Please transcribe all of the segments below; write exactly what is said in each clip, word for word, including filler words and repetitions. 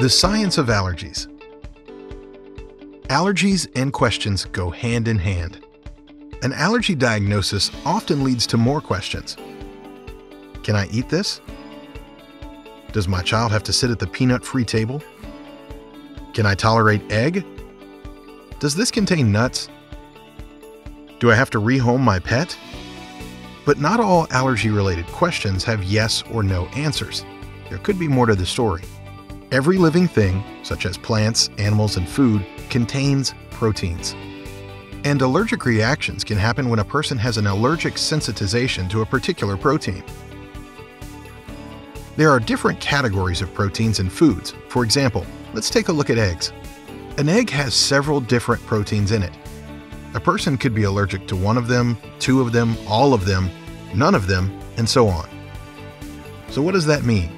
The science of allergies. Allergies and questions go hand in hand. An allergy diagnosis often leads to more questions. Can I eat this? Does my child have to sit at the peanut-free table? Can I tolerate egg? Does this contain nuts? Do I have to rehome my pet? But not all allergy-related questions have yes or no answers. There could be more to the story. Every living thing, such as plants, animals, and food, contains proteins. And allergic reactions can happen when a person has an allergic sensitization to a particular protein. There are different categories of proteins in foods. For example, let's take a look at eggs. An egg has several different proteins in it. A person could be allergic to one of them, two of them, all of them, none of them, and so on. So what does that mean?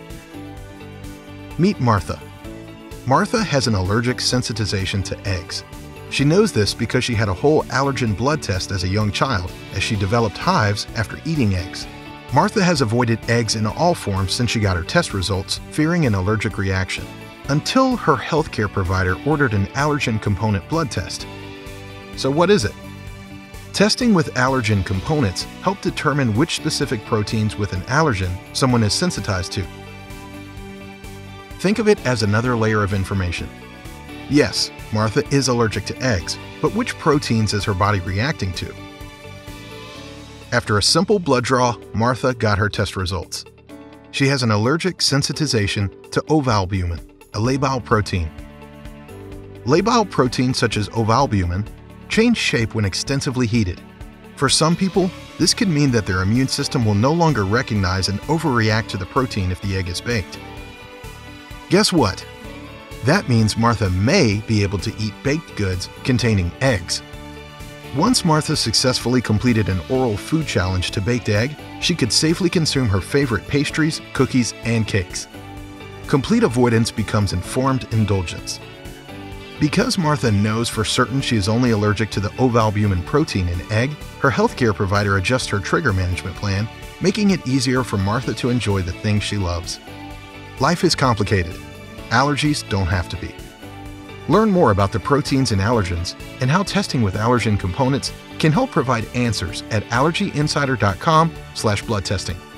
Meet Martha. Martha has an allergic sensitization to eggs. She knows this because she had a whole allergen blood test as a young child, as she developed hives after eating eggs. Martha has avoided eggs in all forms since she got her test results, fearing an allergic reaction, until her healthcare provider ordered an allergen component blood test. So what is it? Testing with allergen components help determine which specific proteins with an allergen someone is sensitized to. Think of it as another layer of information. Yes, Martha is allergic to eggs, but which proteins is her body reacting to? After a simple blood draw, Martha got her test results. She has an allergic sensitization to ovalbumin, a labile protein. Labile proteins such as ovalbumin change shape when extensively heated. For some people, this could mean that their immune system will no longer recognize and overreact to the protein if the egg is baked. Guess what? That means Martha may be able to eat baked goods containing eggs. Once Martha successfully completed an oral food challenge to baked egg, she could safely consume her favorite pastries, cookies, and cakes. Complete avoidance becomes informed indulgence. Because Martha knows for certain she is only allergic to the ovalbumin protein in egg, her healthcare provider adjusts her trigger management plan, making it easier for Martha to enjoy the things she loves. Life is complicated. Allergies don't have to be. Learn more about the proteins in allergens and how testing with allergen components can help provide answers at allergy insider dot com slash blood testing.